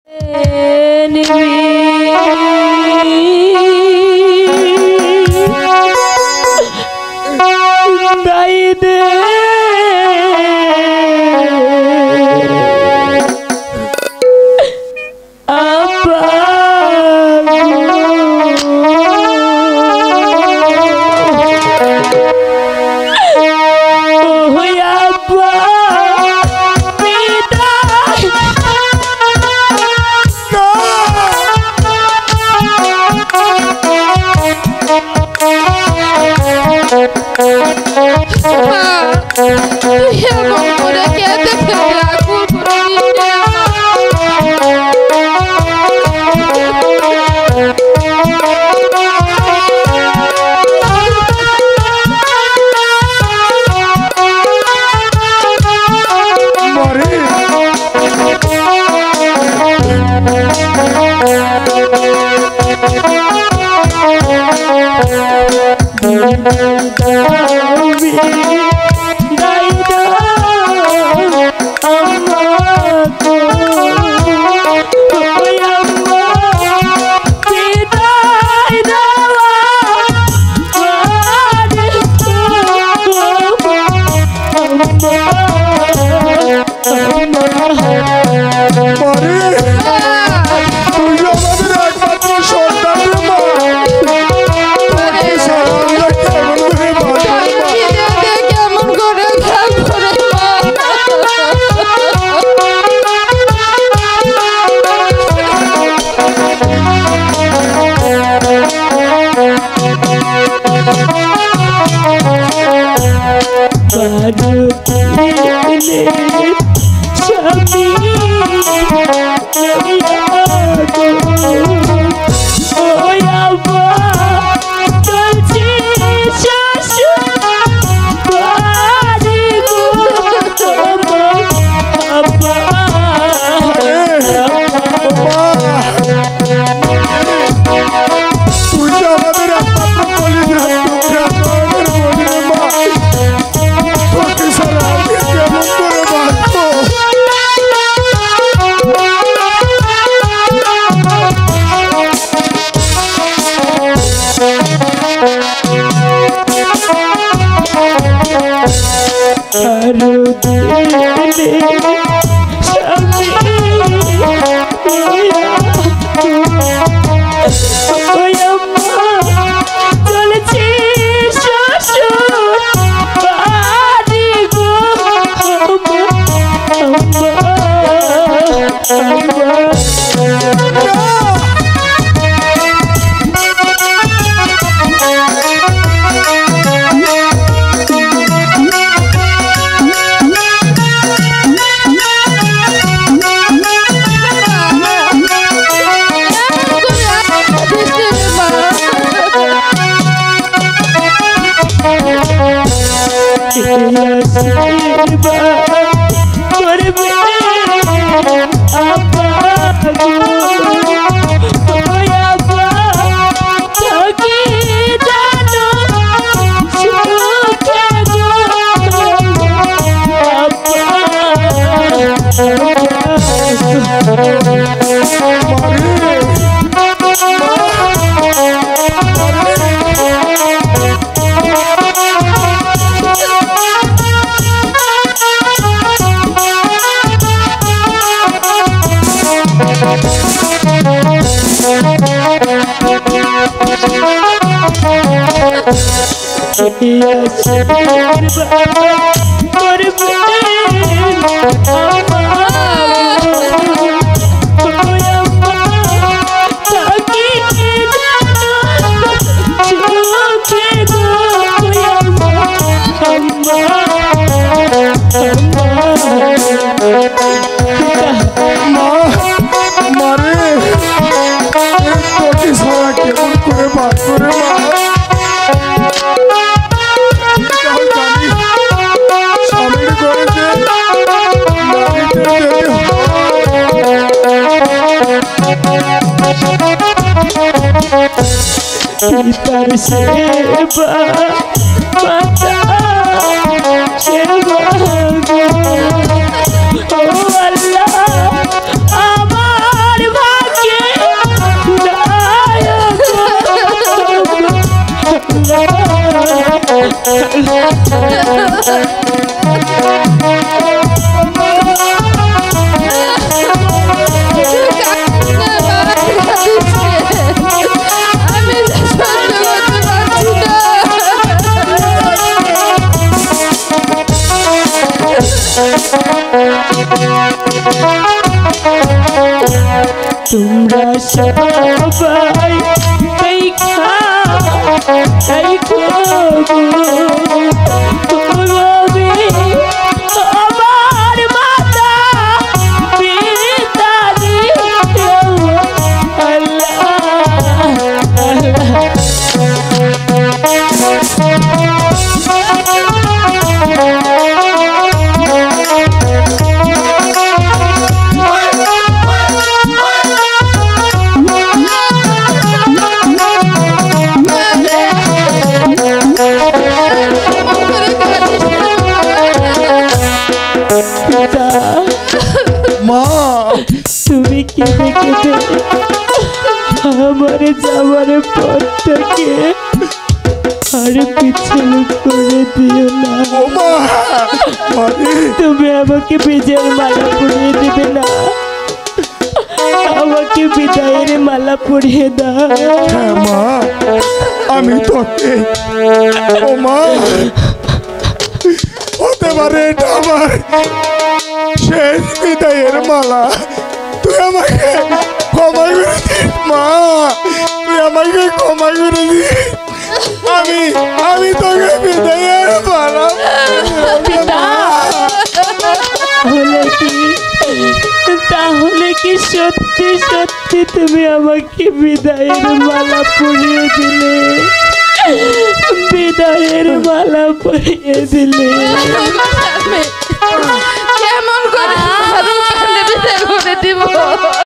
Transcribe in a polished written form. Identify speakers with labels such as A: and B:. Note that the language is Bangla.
A: Pitar seba mata seba go oh Allah amar তোমরা সবাই আমার মাতা পিতা
B: মা
A: তুমি কেঁদে কেঁদে আমার যাওয়ার পথটাকে আর পিছনে করে দিও না।
B: ও মা মানে
A: তুমি আমাকে বিজয়ের মালা পরিয়ে দেবে না, আমাকে বিদায়ের মালা পরিয়ে দাও।
B: হ্যাঁ মা আমি তোকে ও মা হতে পারে এটা আমার শেষ বিদায়ের মালা। তুই আমাকে ক্ষমা করে দিস মা, তুই আমাকে ক্ষমা করে দিস। আমি তোকে বিদায়ের মালা
A: তাহলে কি সত্যি সত্যি তুমি আমাকে বিদায়ের মালা পরিয়ে দিলে? বিদায়ের মালা পরিয়ে দিলে?
C: কেমন করে বিদায় করে দিব?